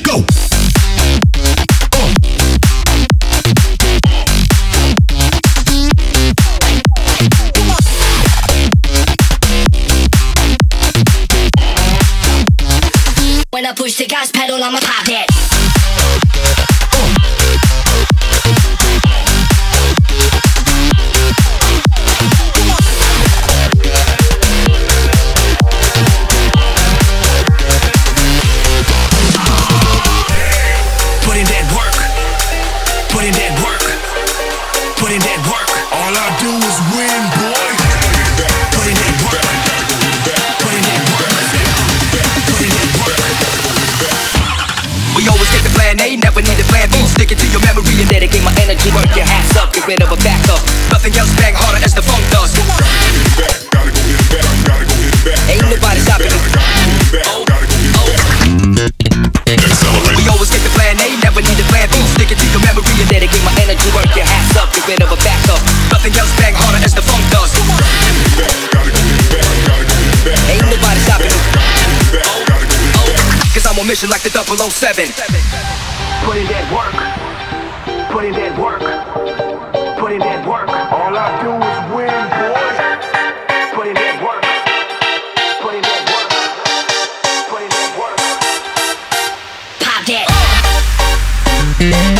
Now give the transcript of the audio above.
go. When I push the gas pedal, I'ma pop it. Put in that work. Put in that work. Put in that work. All I do is win, boy. Put in that work. Put in that work. Put in that work. We always get the plan A, never need a plan B. Stick it to your memory and dedicate my energy. Work your ass up, get rid of a backup. Nothing else bang harder as the funk does. Gotta go get it back. Gotta go get it back. Ain't nobody stopping me. We always get the plan A, never need a plan B. Stick it to your memory and dedicate my energy. Work your ass up, get rid of a backup. Nothing else bang harder as the funk does. Ain't nobody stopping me. Cause I'm on mission like the 007. Put in that work. Put in that work. Put in that work. All I do is win, boy. Put in that work. Put in that work. Put in that work. Pop that.